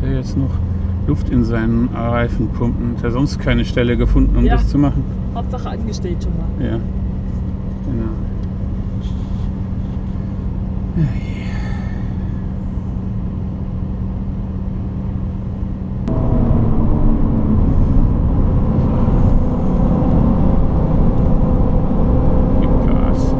er jetzt noch Luft in seinen Reifen pumpen. Hat er sonst keine Stelle gefunden, um das zu machen? Hauptsache angestellt schon mal. Ja, genau. Gib Gas.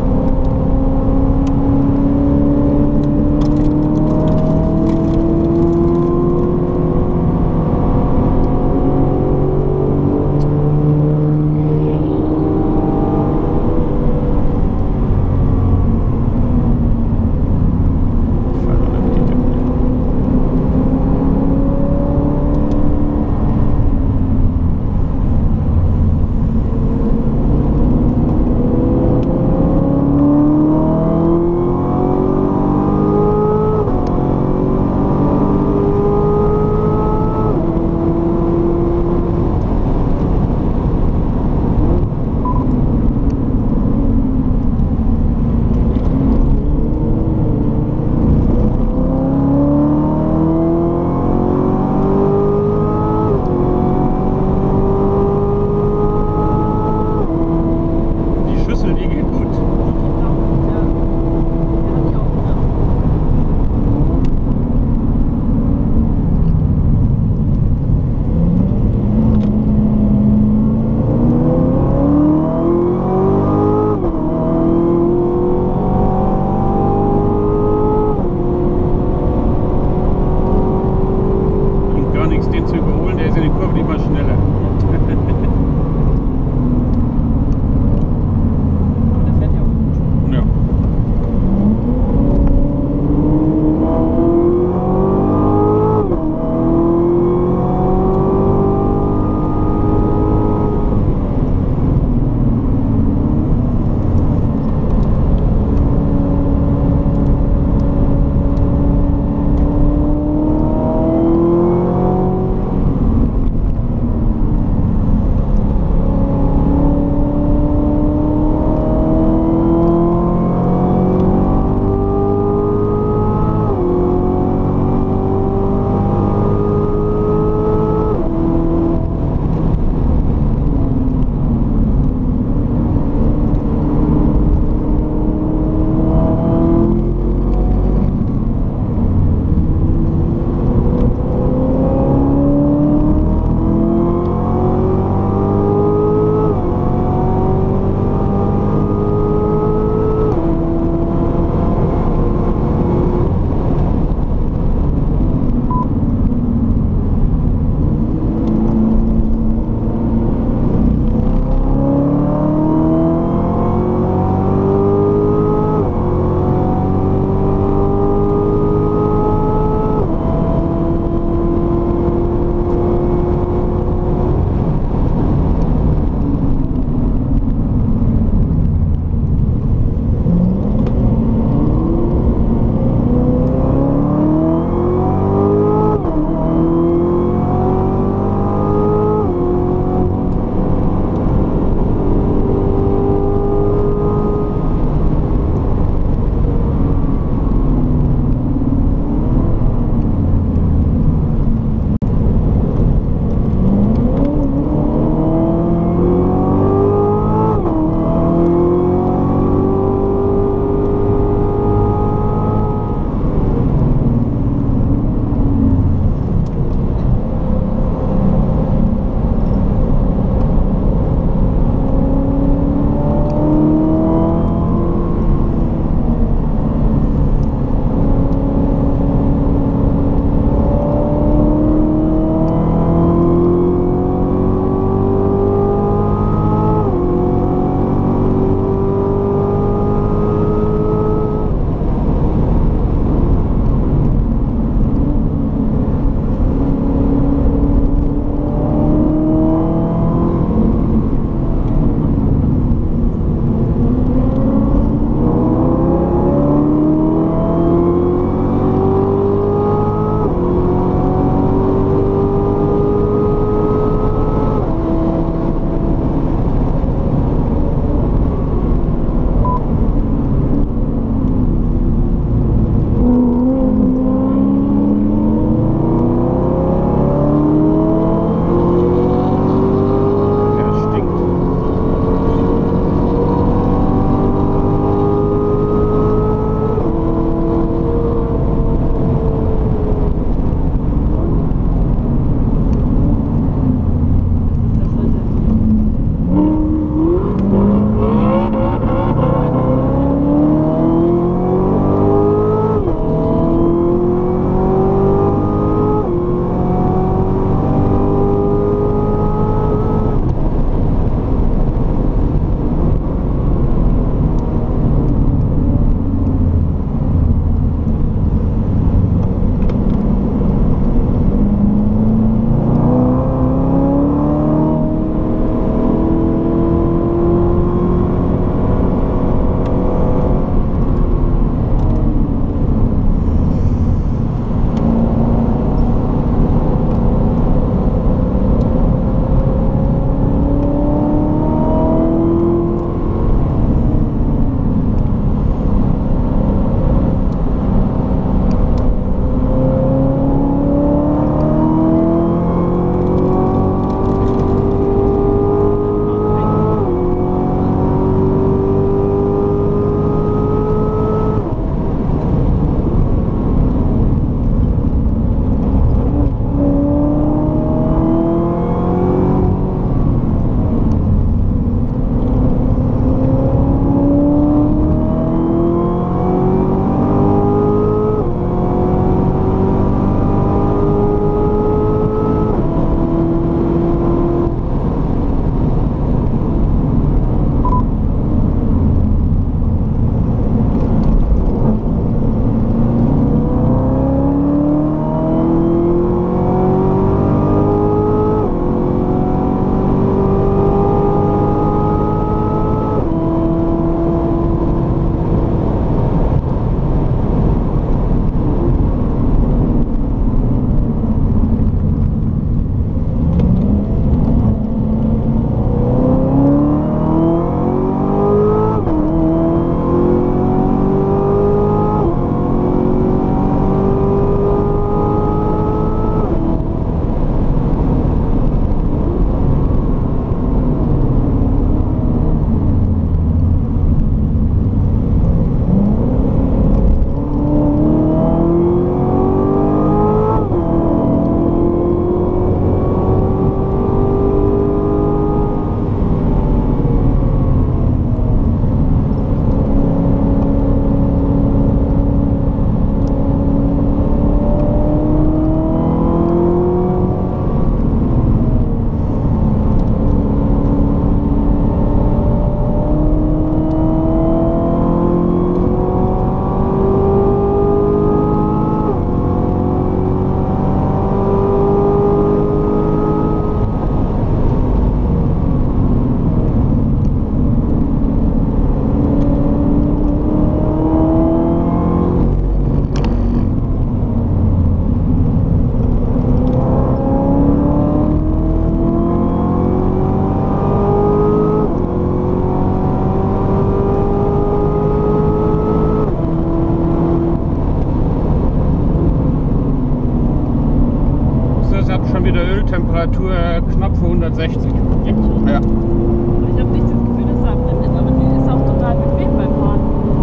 ist ab schon wieder Öltemperatur knapp vor 160. Jetzt? Ja. Ich habe nicht das Gefühl, dass es abwendet, aber die ist auch total bequem beim Fahren.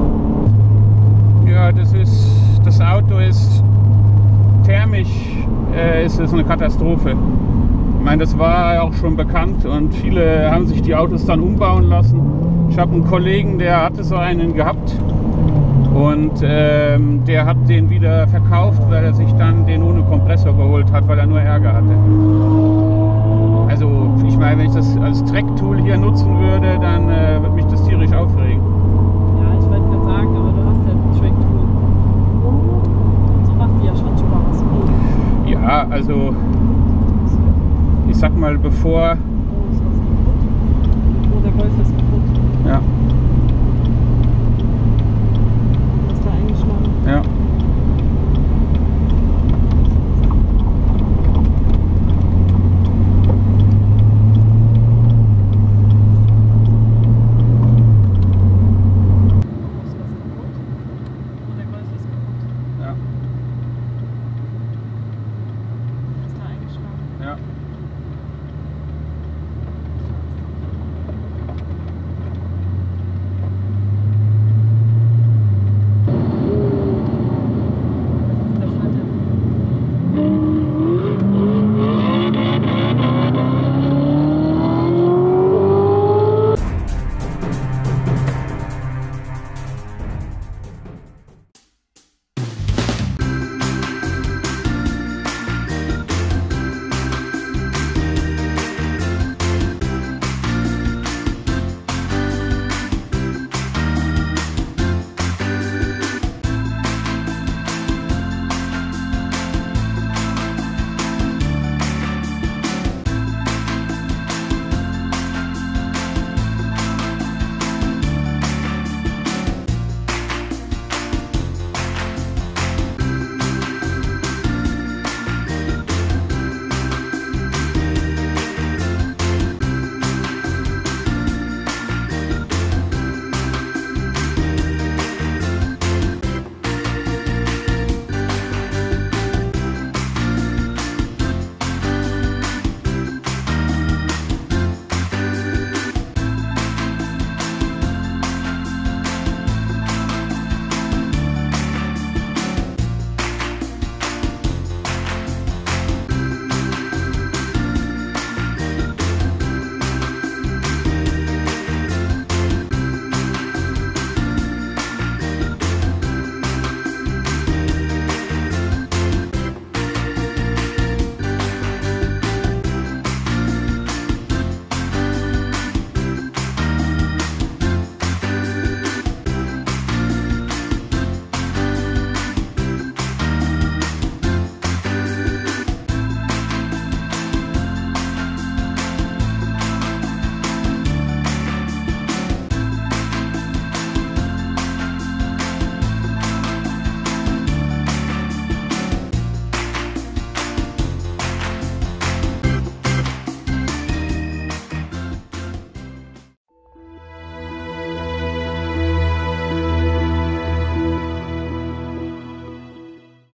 Ja, das Auto ist thermisch, ist es eine Katastrophe. Ich meine, das war auch schon bekannt und viele haben sich die Autos dann umbauen lassen. Ich habe einen Kollegen, der hatte so einen gehabt und der hat den wieder verkauft, weil er sich dann den ohne Kompressor geholt hat, weil er nur Ärger hatte. Also ich meine, wenn ich das als Track-Tool hier nutzen würde, dann würde mich das tierisch aufregen. Ja, ich wollte gerade sagen, aber du hast ja ein Track-Tool. So macht die ja schon Spaß. Ja, also ich sag mal, bevor... Oh, ist was kaputt? Oh, der Golf ist kaputt. Ja, Ist da eingeschlagen? ja.